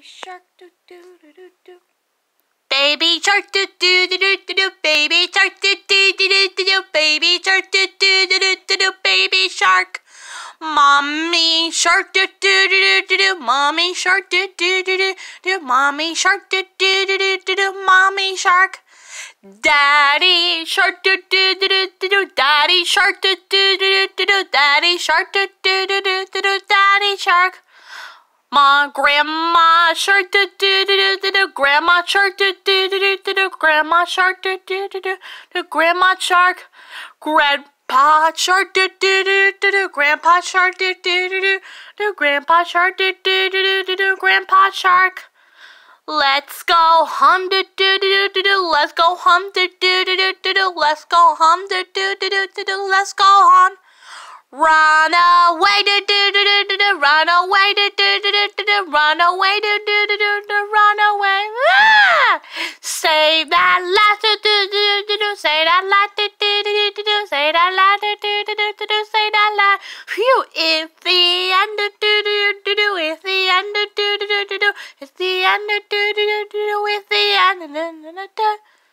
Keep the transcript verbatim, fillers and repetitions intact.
shark do do do do do. Baby shark do do do do do do. Baby shark do do do do do do. Baby shark do do do do do do. Baby shark. Mommy shark do do do do do do. Mommy shark do do do do do. Mommy shark do do do do do do. Mommy shark. Daddy shark do do do do do do. Daddy shark do do do do do. Daddy shark do do do do do do. Daddy shark. My grandma shark do do do do do do. Grandma shark do do do do do do. Grandma shark do do do do do. Grandma shark. Grandpa shark do do do do do. Grandpa shark do do do do do. Grandpa shark do do do do do do. Grandpa shark. Let's go hum do do do do do. Let's go hum do do do do do. Let's go hum do do do do do. Let's go hum. Run away do do do do do do. Run away do do do do do do. Run away do do do do do. Run away. Ah! Say that last do do do do do. Say that last do do do do do. Say that last do do do do do. Say that last. Phew! It's the end do do do do do. It's the end do do do do do. It's the end do do do do do. It's the end.